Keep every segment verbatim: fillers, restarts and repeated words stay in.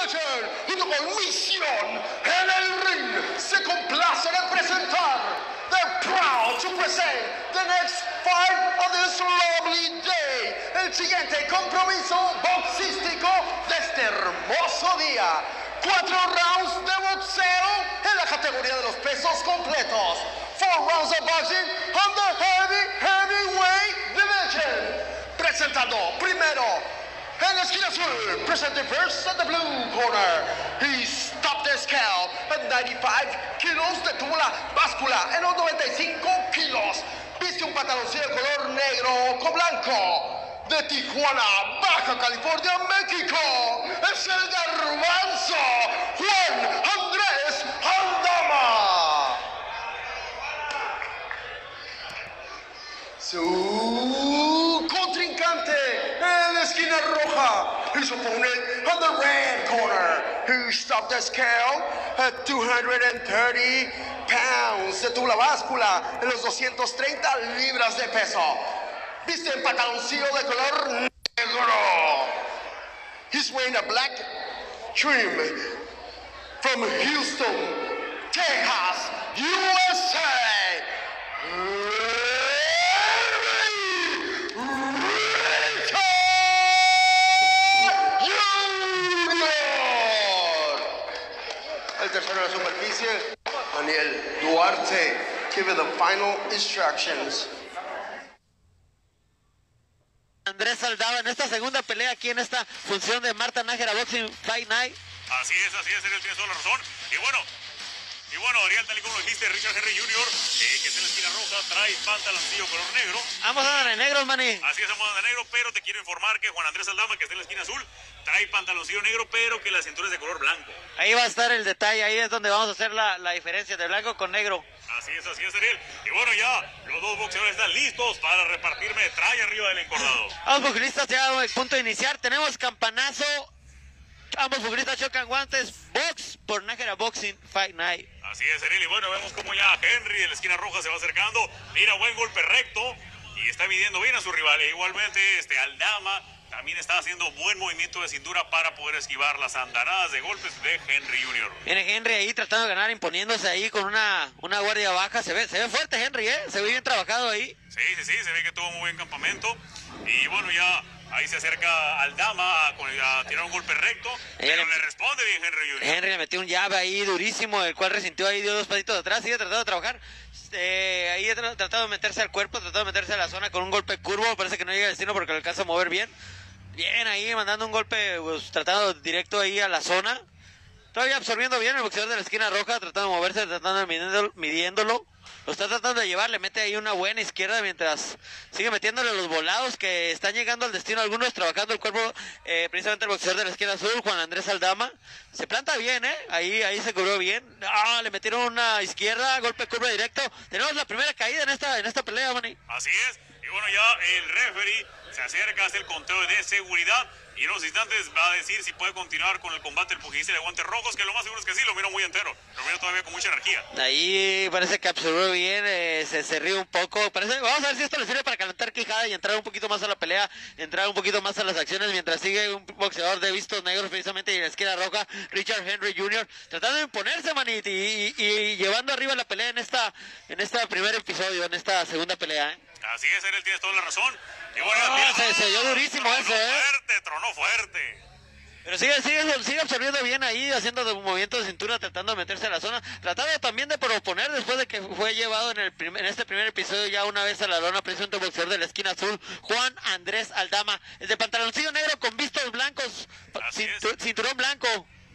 Legend, junto con Misión en el ring, se complacen en presentar. They're proud to present the next fight of this lovely day. El siguiente compromiso boxístico de este hermoso día. Cuatro rounds de boxeo en la categoría de los pesos completos. Four rounds of boxing on the heavy, heavyweight division. Presentando primero en la esquina azul, presenting first at the blue corner. He stopped the scale at ninety-five kilos, detuvo la báscula en los noventa y cinco kilos. Viste un pantaloncillo de color negro con blanco. De Tijuana, Baja California, México, es el garbanzo, Juan Andrés Aldama. Su contrincante en la esquina roja, his opponent on the red corner, who stopped the scale at two hundred thirty pounds. Detuvo la báscula en los doscientas treinta libras de peso. Viste en pantaloncillo de color negro. He's wearing a black trim from Houston, Texas, U S A. Richard Junior El tercero de la superficie, Daniel Duarte, give the final instructions. Andrés Aldama en esta segunda pelea aquí en esta función de Marta Nájera Boxing Fight Night. Así es, así es, él tiene toda la razón. Y bueno, y bueno, Ariel, tal y como lo dijiste, Richard Henry junior, eh, que es en la esquina roja, trae pantaloncillo color negro. Ambos andan de negro, maní. Así es, ambos andan de negro, pero te quiero informar que Juan Andrés Aldama, que está en la esquina azul, trae pantaloncillo negro, pero que la cintura es de color blanco. Ahí va a estar el detalle, ahí es donde vamos a hacer la, la diferencia de blanco con negro. Así es, así es, Ariel. Y bueno, ya los dos boxeadores están listos para repartir metralla arriba del encordado. Ambos futbolistas ya a punto de iniciar. Tenemos campanazo. Ambos futbolistas chocan guantes. Box por Nájera Boxing Fight Night. Así es, Ariel. Y bueno, vemos como ya Henry de la esquina roja se va acercando. Mira, buen golpe recto. Y está midiendo bien a su rival. E igualmente, este Aldama también está haciendo buen movimiento de cintura para poder esquivar las andanadas de golpes de Henry junior Viene Henry ahí tratando de ganar, imponiéndose ahí con una, una guardia baja. Se ve, se ve fuerte Henry, ¿eh? Se ve bien trabajado ahí. Sí, sí, sí, se ve que tuvo muy buen campamento. Y bueno, ya ahí se acerca Aldama a, a tirar un golpe recto. Ella pero le, le responde bien Henry junior Henry le metió un llave ahí durísimo, el cual resintió ahí, dio dos pasitos atrás, sigue tratando de trabajar. Eh, ahí ha tratado de meterse al cuerpo, tratando de meterse a la zona con un golpe curvo. Parece que no llega al destino porque lo alcanza a mover bien. Bien ahí, mandando un golpe, pues, tratando directo ahí a la zona. Todavía absorbiendo bien el boxeador de la esquina roja, tratando de moverse, tratando de midiéndolo, midiéndolo. Lo está tratando de llevar, le mete ahí una buena izquierda mientras sigue metiéndole los volados que están llegando al destino. Algunos trabajando el cuerpo, eh, precisamente el boxeador de la esquina azul, Juan Andrés Aldama. Se planta bien, ¿eh? Ahí, ahí se cubrió bien. Ah, le metieron una izquierda, golpe curva directo. Tenemos la primera caída en esta, en esta pelea, Manny. Así es. Y bueno, ya el referee se acerca, hace el conteo de seguridad y en unos instantes va a decir si puede continuar con el combate el pugilista de guantes rojos, que lo más seguro es que sí, lo miro muy entero, lo miro todavía con mucha energía. Ahí parece que absorbió bien, eh, se, se ríe un poco. Parece, vamos a ver si esto le sirve para calentar quijada y entrar un poquito más a la pelea, entrar un poquito más a las acciones, mientras sigue un boxeador de vistos negros precisamente y en la esquina roja, Richard Henry junior, tratando de imponerse, manito, y, y, y llevando arriba la pelea en esta, en este primer episodio, en esta segunda pelea, ¿eh? Así es, él tiene toda la razón. Y bueno, oh, mira, se, se dio durísimo tronó ese, ¿eh? fuerte, tronó fuerte. Pero sigue, sigue, sigue absorbiendo bien ahí, haciendo de movimiento de cintura, tratando de meterse a la zona, tratando también de proponer después de que fue llevado en, el primer, en este primer episodio ya una vez a la lona, presidente boxeador de la esquina azul, Juan Andrés Aldama, el de pantaloncillo negro con vistos blancos, cintu, cinturón blanco.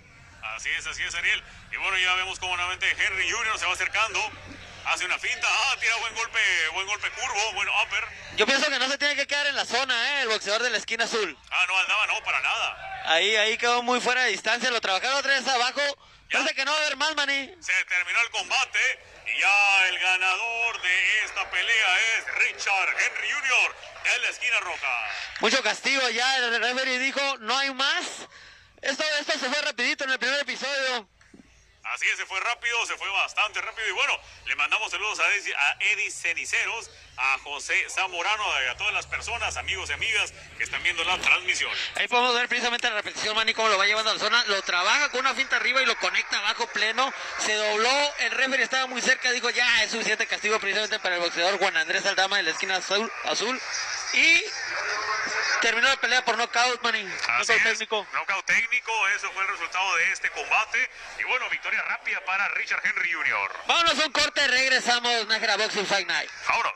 Así es, así es, Ariel. Y bueno, ya vemos cómo nuevamente Henry junior se va acercando. Hace una finta, ah, tira buen golpe, buen golpe curvo, buen upper. Yo pienso que no se tiene que quedar en la zona, eh, el boxeador de la esquina azul. Ah, no, Aldama no, para nada. Ahí, ahí quedó muy fuera de distancia, lo trabajaron otra vez abajo. ¿Ya? Parece que no va a haber más, maní. Se terminó el combate y ya el ganador de esta pelea es Richard Henry junior de la esquina roja. Mucho castigo ya, el referee dijo, no hay más. Esto, esto se fue rapidito en el primer episodio. Así es, se fue rápido, se fue bastante rápido. Y bueno, le mandamos saludos a Eddie, a Eddie Ceniceros, a José Zamorano, a todas las personas, amigos y amigas que están viendo la transmisión. Ahí podemos ver precisamente la repetición, Manny, cómo lo va llevando a la zona. Lo trabaja con una finta arriba y lo conecta abajo pleno. Se dobló, el referee estaba muy cerca, dijo ya es suficiente castigo precisamente para el boxeador Juan Andrés Aldama en la esquina azul. azul y terminó la pelea por knockout, Manny. Knockout técnico. Knockout técnico, eso fue el resultado de este combate. Y bueno, victoria rápida para Richard Henry junior Vámonos a un corte, regresamos. Nájera Boxing Fight Night. Vámonos.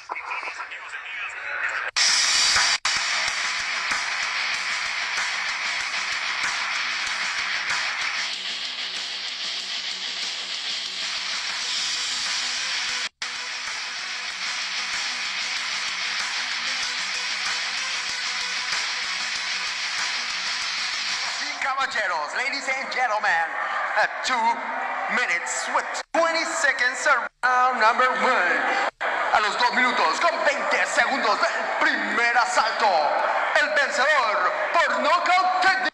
Caballeros, ladies and gentlemen, at two minutes with twenty seconds around number one. A los dos minutos con veinte segundos del primer asalto, el vencedor por nocaut técnico